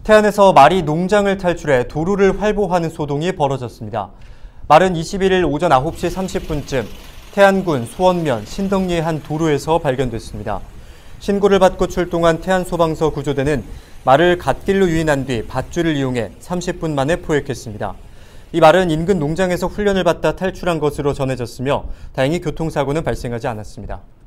태안에서 말이 농장을 탈출해 도로를 활보하는 소동이 벌어졌습니다. 말은 21일 오전 9시 30분쯤 태안군 소원면 신덕리의 한 도로에서 발견됐습니다. 신고를 받고 출동한 태안소방서 구조대는 말을 갓길로 유인한 뒤 밧줄을 이용해 30분 만에 포획했습니다. 이 말은 인근 농장에서 훈련을 받다 탈출한 것으로 전해졌으며 다행히 교통사고는 발생하지 않았습니다.